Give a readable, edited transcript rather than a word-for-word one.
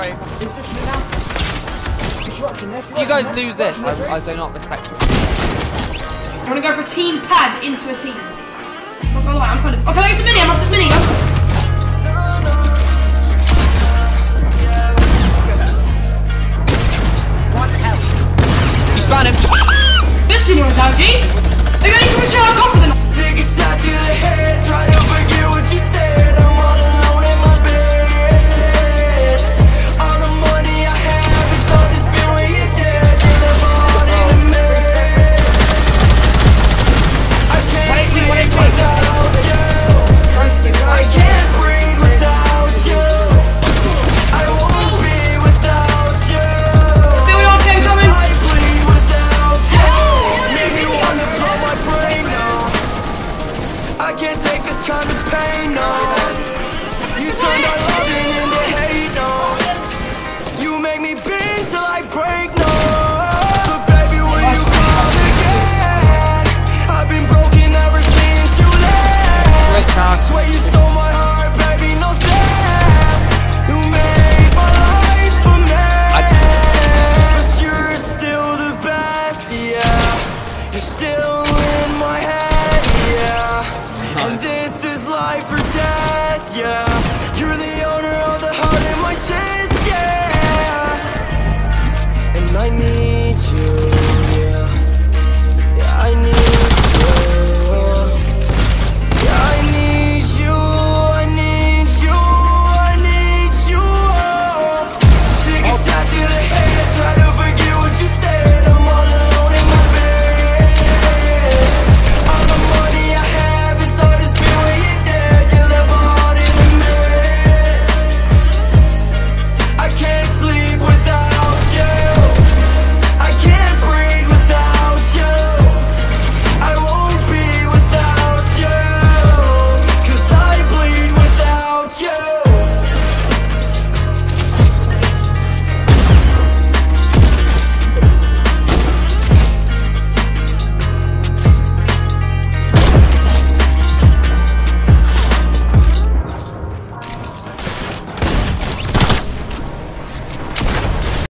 sorry. If you guys lose this, I do not respect you. I want to go for team pad into a team. I'm not gonna lie, I'm kind of. Okay, it's a mini, I'm off this mini.